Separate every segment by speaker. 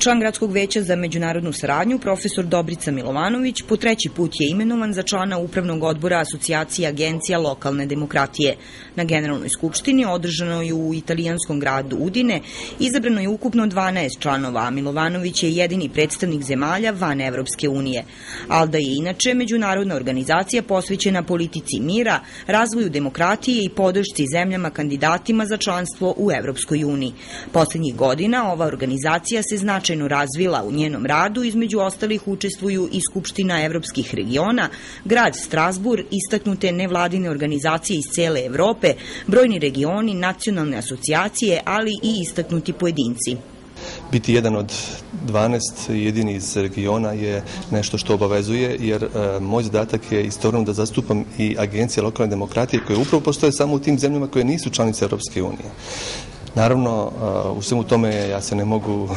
Speaker 1: Član Gradskog veća za međunarodnu saradnju, profesor Dobrica Milovanović, po treći put je imenovan za člana Upravnog odbora Asocijacije agencija lokalne demokratije. Na Generalnoj skupštini, održanoj u italijanskom gradu Udine, izabrano je ukupno 12 članova, a Milovanović je jedini predstavnik zemalja van Evropske unije. ALDA je inače međunarodna organizacija posvećena politici mira, razvoju demokratije i podršci zemljama kandidatima za članstvo u Evropskoj uniji. Poslednjih godina ova organizacija se značajno razvila. U njenom radu između ostalih učestvuju i Skupština evropskih regiona, grad Strasbur, istaknute nevladine organizacije iz cele Evrope, brojni regioni, nacionalne asocijacije, ali i istaknuti pojedinci.
Speaker 2: Biti jedan od 12 jedini iz regiona je nešto što obavezuje, jer moj zadatak je istovremeno da zastupam i agencije lokalne demokratije koje upravo postoje samo u tim zemljama koje nisu članice Evropske unije. Naravno, u svemu tome ja se ne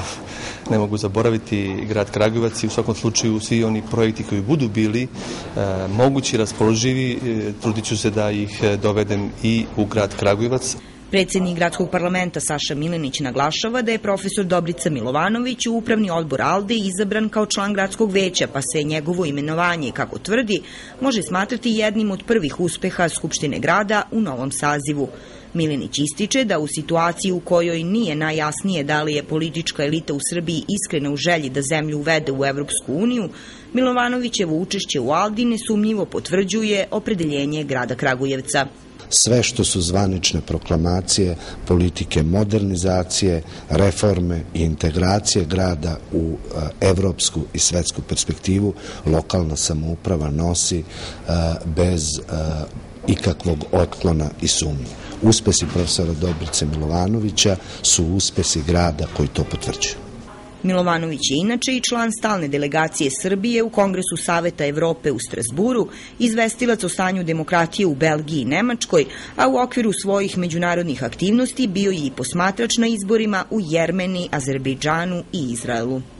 Speaker 2: mogu zaboraviti grad Kragujevac i u svakom slučaju svi oni projekti koji budu bili mogući, raspoloživi, trudit ću se da ih dovedem i u grad Kragujevac.
Speaker 1: Predsednik gradskog parlamenta Saša Milenić naglašava da je profesor Dobrica Milovanović u Upravni odbor ALDE izabran kao član gradskog veća, pa se njegovo imenovanje, kako tvrdi, može smatrati jednim od prvih uspeha Skupštine grada u novom sazivu. Milenić ističe da u situaciji u kojoj nije najjasnije da li je politička elita u Srbiji iskrena u želji da zemlju uvede u Evropsku uniju, Milovanovićevo učešće u ALDI nesumnjivo potvrđuje opredeljenje grada Kragujevca.
Speaker 3: Sve što su zvanične proklamacije, politike modernizacije, reforme i integracije grada u evropsku i svetsku perspektivu, lokalna samouprava nosi bez ikakvog otklona i sumnje. Uspesi profesora Dobrice Milovanovića su uspesi grada koji to potvrđuju.
Speaker 1: Milovanović je inače i član stalne delegacije Srbije u Kongresu Saveta Evrope u Strasburu, izvestilac o stanju demokratije u Belgiji i Nemačkoj, a u okviru svojih međunarodnih aktivnosti bio je i posmatrač na izborima u Jermeniji, Azerbejdžanu i Izraelu.